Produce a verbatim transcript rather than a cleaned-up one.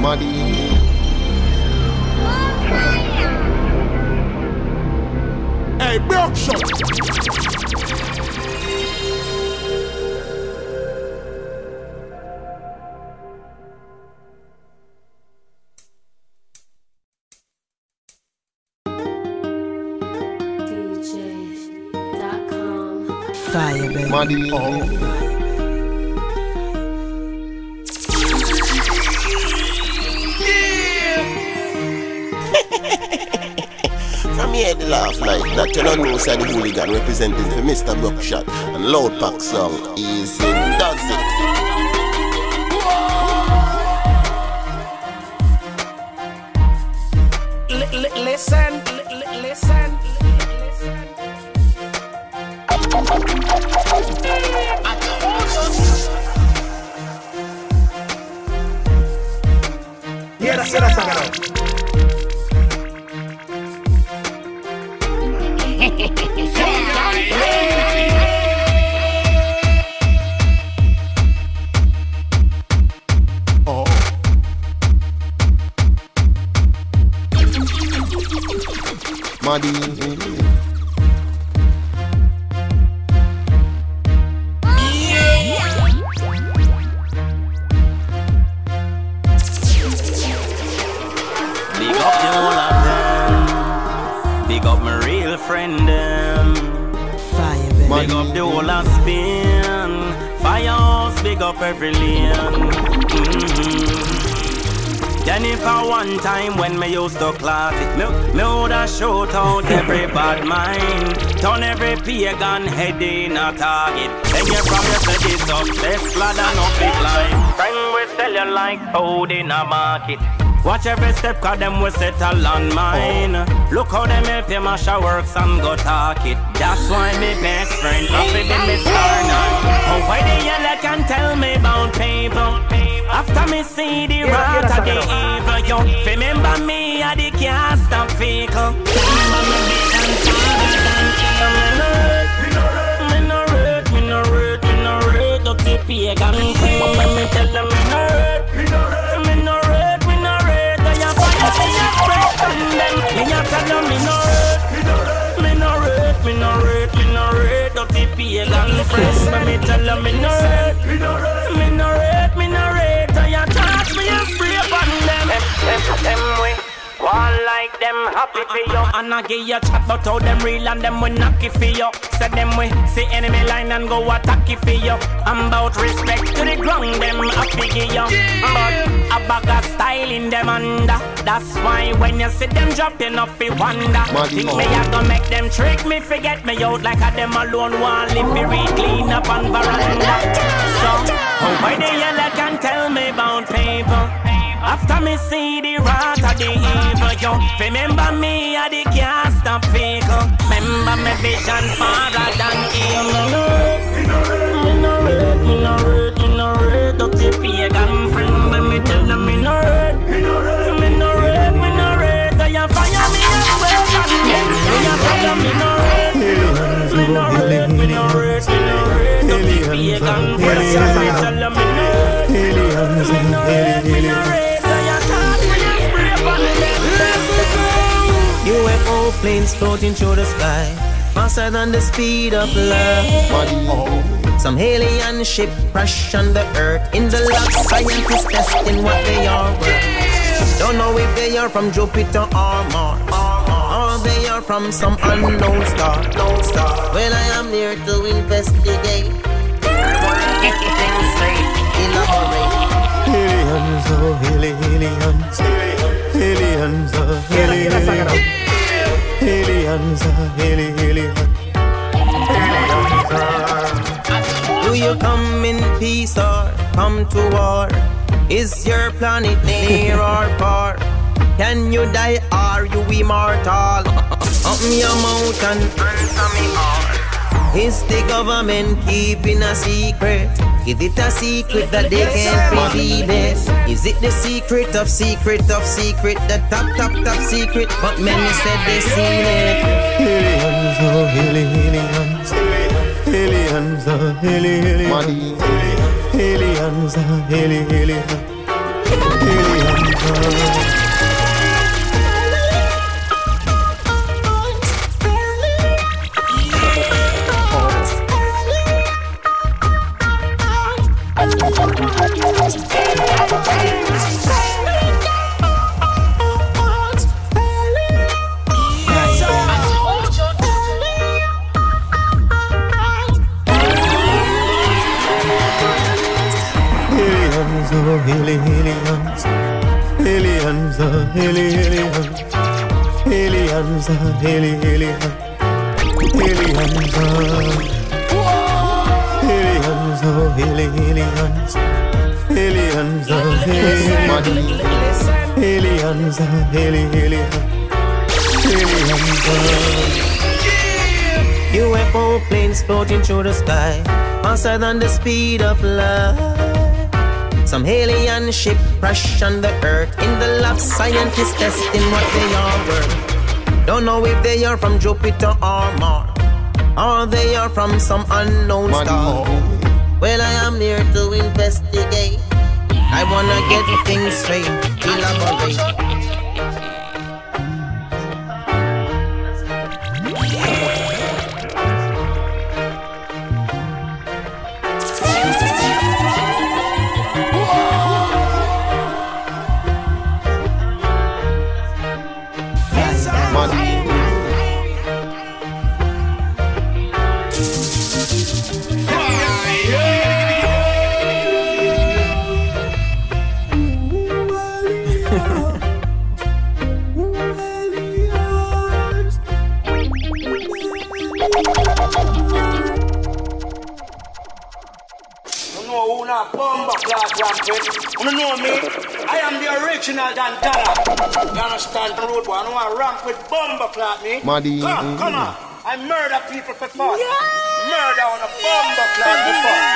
Muddy. Hey, Brock Shot. Fire, baby. Muddy. Oh. From here the laugh like that, you don't know say the hooligan representing for Mister Buckshot and Loud Pack song is in Does It. Listen, listen, listen. Yeah, that's it, that's it. Oh. Muddy. Big up the whole of them. Big up my real friend them. Fire, baby. Big up the whole of Spain. Firehouse, big up every lane. Mm-hmm. Jennifer one time when me used to clock it, me, me woulda shout out every bad mind. Turn every pagan head in a target. Then you from your city success, lad and up big line. Friend will tell you like food in a market. Watch every step cause them will settle on mine. Look how them help you mash a works and go talk it. That's why me best friend happy be me star now. Oh, why the yellow can tell me about people? After me see the rat of the evil, you remember me at the cast of vehicle. Remember me big and tall and me no hurt, me no hurt, me no hurt, up the pagan thing. Me tell them me no hurt, me no hurt, me no hurt, me no hurt. I am fire, me a spread on them. Me a tell them me no hurt, me no hurt, me no hurt, me no hurt, up the pagan friend. Me tell them me no hurt, me no hurt, me no hurt, me no hurt. Me a spray upon them. Them, them, them way. All like them happy for you. And I give you chat but how them real and them will knock it for you. Say them way, see enemy line and go attack it for you. I'm about respect to the ground, them happy give you. But a bag of style in them under. That's why when you see them dropping up, you wonder. Think me I gonna make them trick me, forget me out like a them alone want live me read clean up on veranda. So, why the yellow can tell me about people? After me see the rat of the evil, yo, remember me at the cast of vehicle. Remember me vision farther than evil. Me no hurt, me no hurt, me no hurt, up the pagan friend. When me tell them me no hurt, me no hurt, me no hurt, me no hurt. I am fire me as well as them. Me a tell them me no hurt, me no hurt, me no hurt, me no hurt, up the pagan friend. Me tell them me no hurt, me no hurt, me no hurt. U F O planes floating through the sky, faster than the speed of light. Some alien ship crash on the earth. In the lab, scientists testing what they are worth. Don't know if they are from Jupiter or Mars, or they are from some unknown star. Well, I am here to investigate. I want to get things straight. Elaborate. Aliens, oh, aliens, aliens, oh, aliens, aliens, oh, aliens. Do you come in peace or come to war? Is your planet near or far? Can you die or you immortal? Open your mouth and answer me all. Is the government keeping a secret? Is it a secret that they can't reveal it? Is it the secret of secret of secret? The top, top, top secret, but many said they seen it. Aliens, oh, aliens, aliens, oh, aliens, aliens, oh, aliens, aliens. Aliens, aliens, aliens, aliens, aliens, aliens, aliens, aliens, aliens, aliens, U F O planes floating through the sky, faster than the speed of light. Some alien ship crash on the earth. In the lab, scientists testing what they are worth. Don't know if they are from Jupiter or Mars, or they are from some unknown star. Well, I am here to investigate. I wanna get things straight, elaborate. You know me? I am the original Dantana. You understand the road boy? I don't want to ramp with bomber clock me. Maddy. Come, come on. I murder people for fun. Yeah. Murder on a bomber clock before.